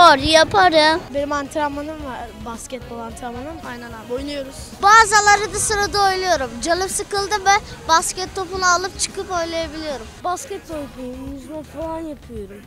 Spor yaparım. Benim antrenmanım var. Basketbol antrenmanım. Aynen abi. Oynuyoruz. Bazıları da sırada oynuyorum. Canım sıkıldı mı basket topunu alıp çıkıp oynayabiliyorum. Basketbol yapıyorum. Yüzme falan yapıyorum.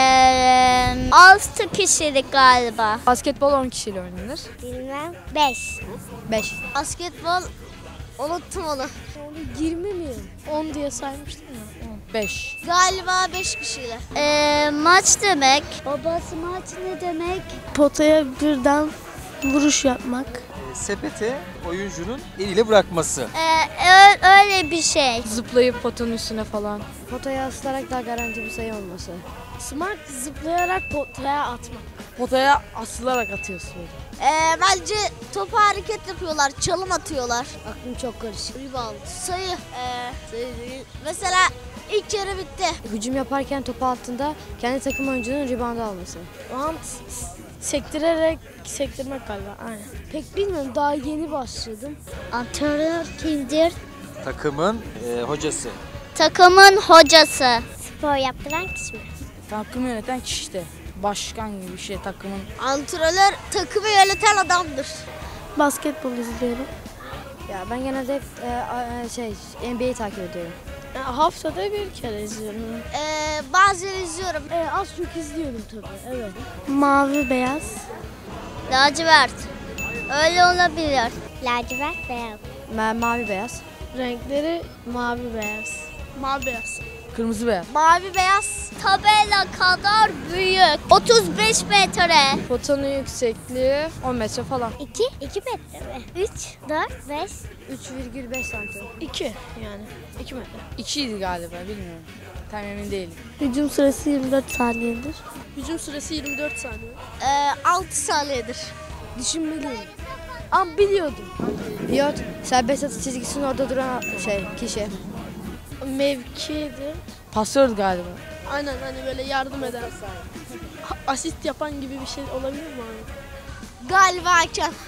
6 kişilik galiba. Basketbol 10 kişiyle oynanır. Bilmem. 5. 5. Basketbol unuttum onu. Onu 20 mi? 10 diye saymıştım ya. 5. Galiba 5 kişiyle. Maç demek. Babası maç ne demek? Potaya birden vuruş yapmak. Sepete oyuncunun eliyle bırakması. Öyle bir şey. Zıplayıp potanın üstüne falan. Potaya asılarak daha garanti bir sayı olması. Smart zıplayarak potaya atmak. Potaya asılarak atıyorsun. Bence topu hareket yapıyorlar, çalım atıyorlar. Aklım çok karışık. Rebound. Sayı. Sayı değil. Mesela ilk yarı bitti. Hücum yaparken topu altında kendi takım oyuncunun reboundu alması. Sektirmek galiba. Aynen. Pek bilmiyorum. Daha yeni başladım. Antrenör kimdir? Takımın hocası. Takımın hocası. Spor yaptıran kişi mi? Takımı yöneten kişi işte. Başkan gibi bir şey takımın. Antrenör takımı yöneten adamdır. Basketbol izliyorum. Ya ben genelde hep NBA'yi takip ediyorum. Haftada bir kere izliyorum. Bazen izliyorum. Az çok izliyorum tabii. Evet. Mavi beyaz. Lacivert. Öyle olabilir. Lacivert beyaz. Mavi beyaz. Renkleri mavi beyaz. Mavi beyaz. Kırmızı beyaz. Mavi beyaz. Tabela kadar büyük. 35 metre. Potanın yüksekliği 10 metre falan. 2 metre mi? 3, 4, 5. 3,5 santim. 2 yani. 2 metre. 2 idi galiba bilmiyorum. Tam emin değilim. Hücum süresi 24 saniyedir. Hücum süresi 24 saniye. 6 saniyedir. Düşünmeliyim. Ama biliyordum. Pilot serbest atış çizgisinin orada duran kişi. Mevkiydi. Pasör galiba. Aynen hani böyle yardım eden. Asist yapan gibi bir şey olabilir mi abi? Galiba hakem.